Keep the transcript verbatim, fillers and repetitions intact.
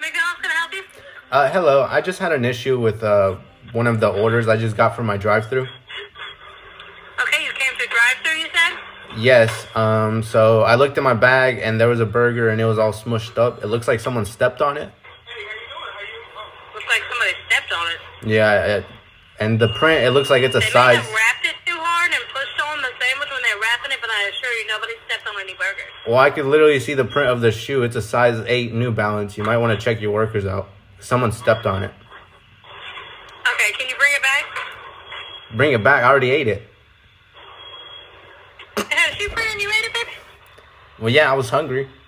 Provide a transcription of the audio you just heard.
McDonald's, can I help you? Uh, hello. I just had an issue with uh one of the orders I just got from my drive-thru. Okay, you came through drive-thru, you said? Yes. Um. So I looked in my bag and there was a burger and it was all smushed up. It looks like someone stepped on it. Looks like somebody stepped on it. Yeah. It, and the print, it looks like it's a They size. may have wrapped it too hard and pushed on the sandwich when they're wrapping it, but I assure you, nobody stepped on any burgers. Well, I could literally see the print of the shoe. It's a size eight New Balance. You might want to check your workers out. Someone stepped on it. Okay, can you bring it back? Bring it back. I already ate it. It had a shoe print and you ate it, baby? Well, yeah, I was hungry.